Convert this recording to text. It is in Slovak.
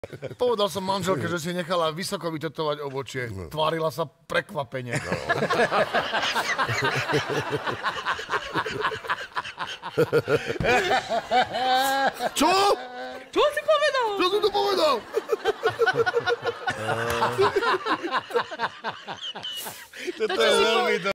Povedal som manželke, že si nechala vysoko vytetovať obočie. Tvárila sa prekvapenie. Čo? Čo si povedal? Čo som to povedal? To, čo si povedal.